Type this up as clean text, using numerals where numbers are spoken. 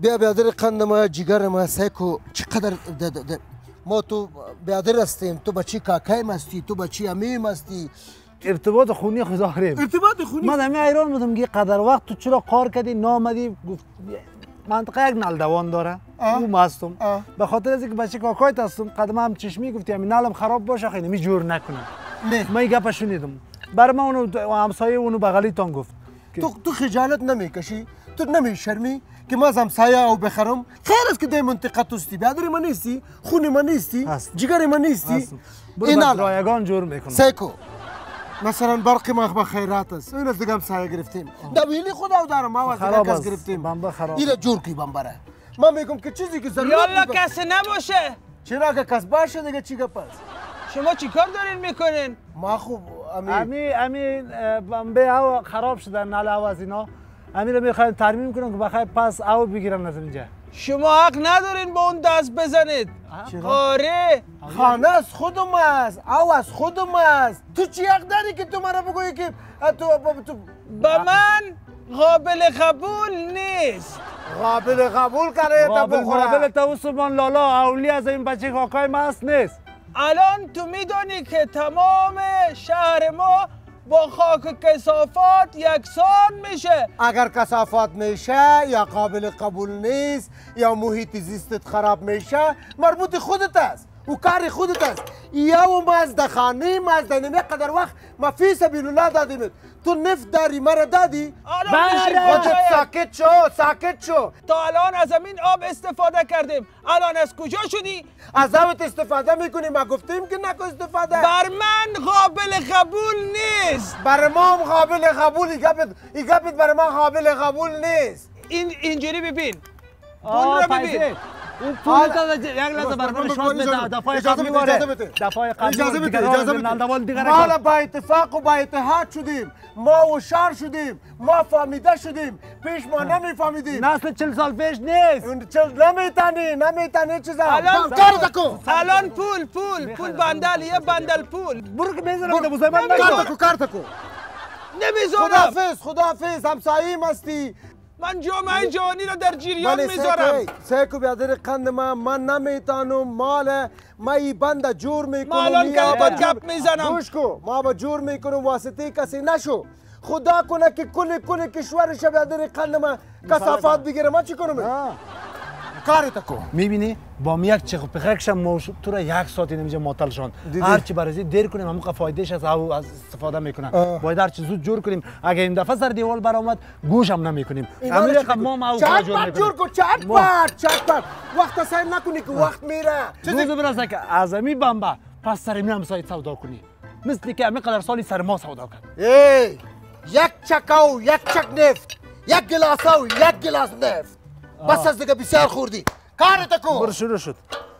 بیا برادر قندم جیگرم سیکو چقدر ما تو برادر هستیم، تو بچی کاکایم هستی، تو بچی امیم هستی. ارتباط خونی خدا داریم. ارتباط خونی؟ من همین حیران بودم که قدر وقت تو چرا کار کردی نامدی. گفت منطقه یک نلدوان داره او هستم به خاطر از اینکه بچه کاکایت هستم قدم چشمی گفتی همین نالم خراب باشه خیلی می جور نکنه. من این گپ شنیدم بر ما اونو همسایه اونو بغلیتان گفت تو خجالت نمیکشی؟ تو نمیشرمی که ما از همسایه او بخرم؟ خیر است که در منطقه توستی، برادر من نیستی، خون من نیستی، جگر من نیستی. این رایگان جور میکنم. سیکو مثلا برق ما به خیرات است، این از دیگه همسایه گرفتیم. دویلی خدا دارم ما از دیگه کس گرفتیم. اینو جور کی بمبره. من میگم که چیزی که ضرورت یالا کس نباشه. چرا که کس باشه دیگه چی گپ است؟ شما چیکار دارین میکنین؟ ما خوب امین بمبه هوا خراب شده نل هوا از اینا. امیر میخواین ترمیم کنم که بخیر پس او بگیرن از اینجا. شما حق ندارین با اون دست بزنید. آره خانه از خودم است، او از خودم است. تو چی حق داری که تو مرا بگویی که تو به من قابل قبول نیست. قابل قبول کنه تا بخوره. قابل تو سبحان لالا اولی از این بچه کاکای ما است نیست. الان تو میدونی که تمام شهر ما با خاک کثافات یکسان میشه. اگر کثافات میشه یا قابل قبول نیست یا محیط زیستت خراب میشه مربوط خودت است و کار خودت است. یا مزدخانه مزدنیمه قدر وقت ما فی سبیل الله دادیمت. تو نفت داری مرا دادی؟ ساکت شو. تا الان از همین آب استفاده کردیم. الان از کجا شدی؟ از آبت استفاده میکنیم. ما گفتیم که نکن استفاده. بر من قابل قبول نیست. بر ما هم قابل قبول. این گپت بر من قابل قبول نیست. اینجوری ببین. پول رو ببین. اون پول تا یک لحظه برام شاد بده. دفعه قبل میواره. دفعه قبل اجازه بده. ما با اتفاق و با اتحاد شدیم. ما و شهر شدیم. ما فهمیده شدیم. پیش ما نمیفهمیدیم. نسل 40 سال پیش نیست. نمیتونی چیزا. الان پول بندل یه بندل پول. برو که میذارم ده بوزای من نگو. کارتکو. نمیذارم. خداحافظ همسایه‌ام هستی. من جامعه جهانی رو در جریان میذارم. سیکو برادر قند من نمیتونم مال ما ای بنده جور میکنم. ما الان کلمه گپ میزنم. گوش کو ما با جور میکنم واسطه کسی نشو. خدا کنه که کل کشورش برادر قند من کثافات بگیره. ما چی کنم؟ کارت کو میبینی با یک چخ پخکشم تو را یک ساعت نمیشه معطل شون. هر چی برای دیر کنیم همون فایدهش از او استفاده میکنن. باید هر چی زود جور کنیم. اگه این دفعه سر دیوال برآمد گوش هم نمیکنیم. همین رقم ما او کار جور میکنیم. چت وقت سعی نکنی که وقت میره. روز برسه که اعظمی بمبا پس سر می هم سایت سودا کنی. مثل که همین قدر سالی سر ما سودا کرد. یک چکاو یک چک نفت، یک گلاساو یک گلاس نفت. بس از دیگه بسیار خوردی. کارت کو. برو شروع شد.